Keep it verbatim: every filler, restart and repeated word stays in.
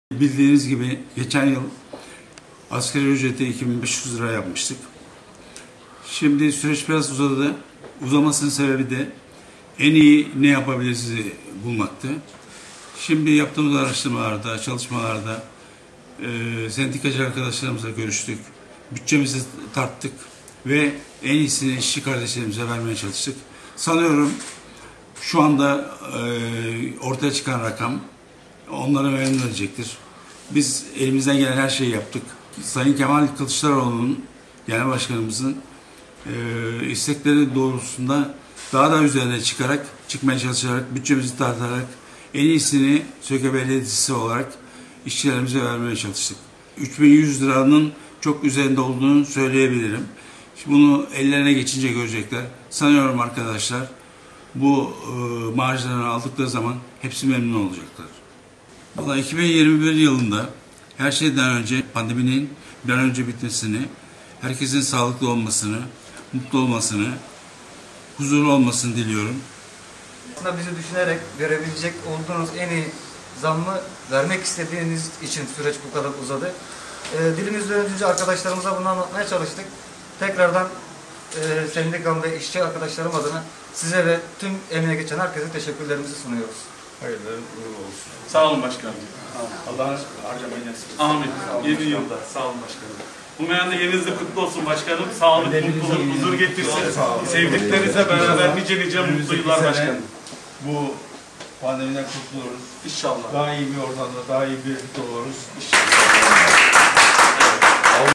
Bildiğiniz gibi geçen yıl asgari ücreti iki bin beş yüz lira yapmıştık. Şimdi süreç biraz uzadı. Uzamasının sebebi de en iyi ne yapabiliriz bulmaktı. Şimdi yaptığımız araştırmalarda, çalışmalarda e, sendikacı arkadaşlarımızla görüştük. Bütçemizi tarttık ve en iyisini işçi kardeşlerimize vermeye çalıştık. Sanıyorum şu anda e, ortaya çıkan rakam onlara memnun edecektir. Biz elimizden gelen her şeyi yaptık. Sayın Kemal Kılıçdaroğlu'nun, Genel Başkanımızın e, istekleri doğrultusunda daha da üzerine çıkarak, çıkmaya çalışarak, bütçemizi tartarak en iyisini Söke Belediyesi olarak işçilerimize vermeye çalıştık. üç bin yüz liranın çok üzerinde olduğunu söyleyebilirim. Şimdi bunu ellerine geçince görecekler. Sanıyorum arkadaşlar bu e, marjlarını aldıkları zaman hepsi memnun olacaklar. Vallahi iki bin yirmi bir yılında her şeyden önce pandeminin bir an önce bitmesini, herkesin sağlıklı olmasını, mutlu olmasını, huzurlu olmasını diliyorum. Aslında bizi düşünerek verebilecek olduğunuz en iyi zammı vermek istediğiniz için süreç bu kadar uzadı. E, dilimiz dönünce arkadaşlarımıza bunu anlatmaya çalıştık. Tekrardan e, sendikam ve işçi arkadaşlarım adına size ve tüm emeğe geçen herkese teşekkürlerimizi sunuyoruz. Hayırlı uğurlu olsun. Sağ olun başkanım. Allah'ın harcamayı nasip etsin. Amin. Yeni yılda. Sağ olun başkanım. Bu meyanda yeniniz de kutlu olsun başkanım. Sağlık, mutluluk, huzur getirsin. Sevdiklerinizle beraber nice nice mutlu yıllar başkanım. Bu pandemiden kurtuluruz. İnşallah. Daha iyi bir ortamda, daha iyi bir birlikte oluruz. İnşallah.